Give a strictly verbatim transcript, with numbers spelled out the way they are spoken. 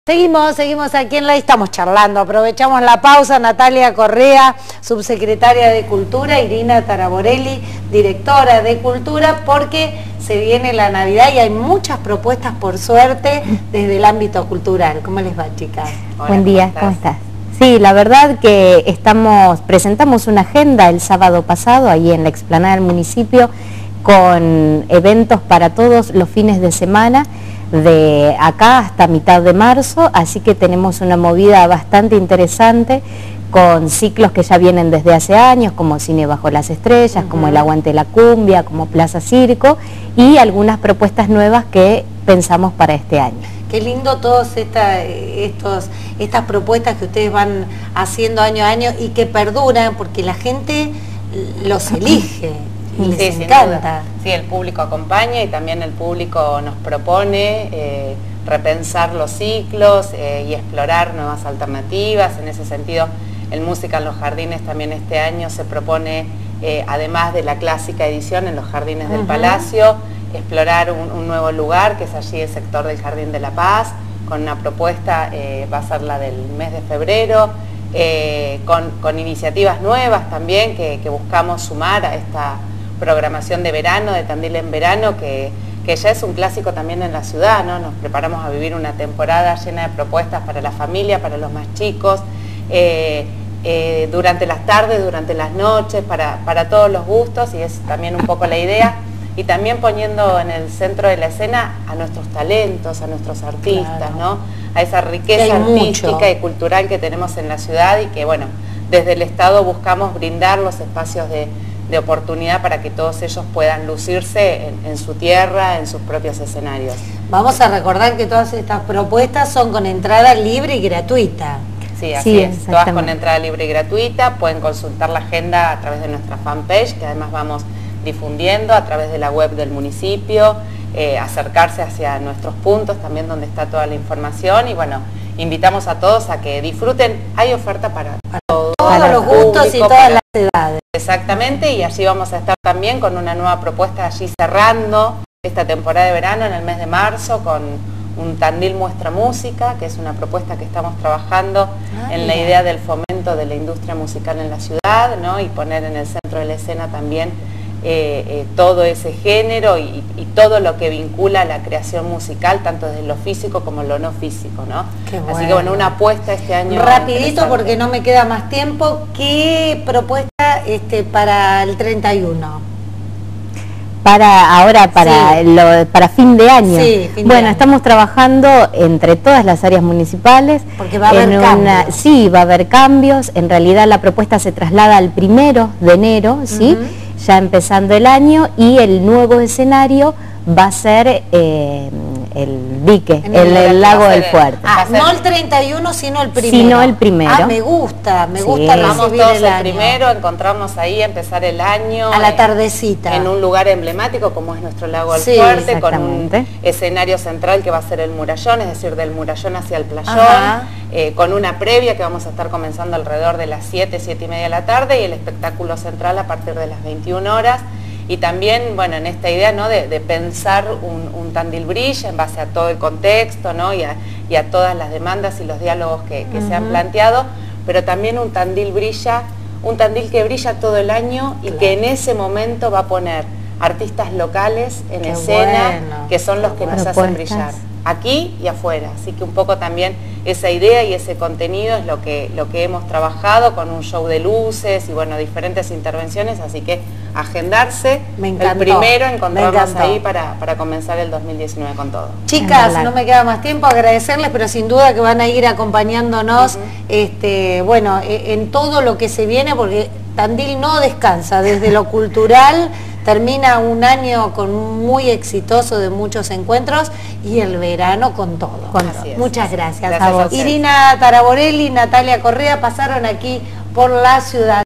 Seguimos, seguimos aquí en la... Estamos charlando, aprovechamos la pausa. Natalia Correa, subsecretaria de Cultura, Irina Taraborelli, directora de Cultura, porque se viene la Navidad y hay muchas propuestas, por suerte, desde el ámbito cultural. ¿Cómo les va, chicas? Hola, buen día, ¿cómo estás? Sí, la verdad que estamos presentamos una agenda el sábado pasado, ahí en la explanada del municipio, con eventos para todos los fines de semana, de acá hasta mitad de marzo, así que tenemos una movida bastante interesante con ciclos que ya vienen desde hace años, como Cine Bajo las Estrellas, uh-huh. como El Aguante la Cumbia, como Plaza Circo, y algunas propuestas nuevas que pensamos para este año. Qué lindo todas esta, estos, estas propuestas que ustedes van haciendo año a año y que perduran porque la gente los elige. Y les sí, encanta. Sí, el público acompaña y también el público nos propone eh, repensar los ciclos eh, y explorar nuevas alternativas. En ese sentido, el Música en los Jardines también este año se propone, eh, además de la clásica edición en los Jardines uh-huh. del Palacio, explorar un, un nuevo lugar, que es allí el sector del Jardín de la Paz, con una propuesta, eh, va a ser la del mes de febrero, eh, con, con iniciativas nuevas también que, que buscamos sumar a esta programación de verano, de Tandil en verano, que, que ya es un clásico también en la ciudad, ¿no? Nos preparamos a vivir una temporada llena de propuestas para la familia, para los más chicos, eh, eh, durante las tardes, durante las noches, para, para todos los gustos, y es también un poco la idea, y también poniendo en el centro de la escena a nuestros talentos, a nuestros artistas, claro. ¿no? A esa riqueza artística mucho. y cultural que tenemos en la ciudad y que, bueno, desde el Estado buscamos brindar los espacios de de oportunidad para que todos ellos puedan lucirse en, en su tierra, en sus propios escenarios. Vamos a recordar que todas estas propuestas son con entrada libre y gratuita. Sí, así sí, es, todas con entrada libre y gratuita, pueden consultar la agenda a través de nuestra fanpage, que además vamos difundiendo a través de la web del municipio, eh, acercarse hacia nuestros puntos también donde está toda la información y bueno, invitamos a todos a que disfruten, hay oferta para, para todos, todos los gustos público, y todas para, las edades. Exactamente, y allí vamos a estar también con una nueva propuesta allí cerrando esta temporada de verano en el mes de marzo con un Tandil Muestra Música, que es una propuesta que estamos trabajando ah, en mira. la idea del fomento de la industria musical en la ciudad, ¿no? Y poner en el centro de la escena también eh, eh, todo ese género y, y todo lo que vincula a la creación musical, tanto desde lo físico como lo no físico, ¿no? Qué bueno. Así que bueno, una apuesta este año. Rapidito porque no me queda más tiempo, ¿qué propuesta este, para el treinta y uno? Para ahora, para, sí. lo, para fin de año. Sí, fin bueno, de año. Estamos trabajando entre todas las áreas municipales. Porque va a haber en cambios. Una, sí, va a haber cambios. En realidad la propuesta se traslada al primero de enero, ¿sí? Uh-huh. Ya empezando el año, y el nuevo escenario va a ser eh, el dique, el, el, el lago del Fuerte. Ah, no el treinta y uno, sino el primero. Sino el primero. Ah, me gusta, me sí. gusta Vamos todos el, el primero, encontrarnos ahí, empezar el año. A la tardecita. En un lugar emblemático como es nuestro lago del sí, Fuerte, con un escenario central que va a ser el murallón, es decir, del murallón hacia el playón, eh, con una previa que vamos a estar comenzando alrededor de las siete, siete y media de la tarde y el espectáculo central a partir de las veintiuna horas. Y también, bueno, en esta idea, ¿no? de, de pensar un, un Tandil Bridge en base a todo el contexto, ¿no? y, a, y a todas las demandas y los diálogos que, que uh-huh. se han planteado, pero también un Tandil brilla, un Tandil que brilla todo el año y claro. que en ese momento va a poner artistas locales en Qué escena, bueno. que son los que nos Propuestas. hacen brillar, aquí y afuera. Así que un poco también esa idea y ese contenido es lo que, lo que hemos trabajado con un show de luces y bueno, diferentes intervenciones, así que agendarse me encantó, el primero, encontrarnos ahí para, para comenzar el dos mil diecinueve con todo. Chicas, no me queda más tiempo, agradecerles, pero sin duda que van a ir acompañándonos, uh-huh. este, bueno, en todo lo que se viene, porque Tandil no descansa, desde lo cultural, termina un año con muy exitoso de muchos encuentros y el verano con todo. Con todo. Muchas gracias, gracias a vos. Irina Taraborelli, Natalia Correa pasaron aquí por la ciudad.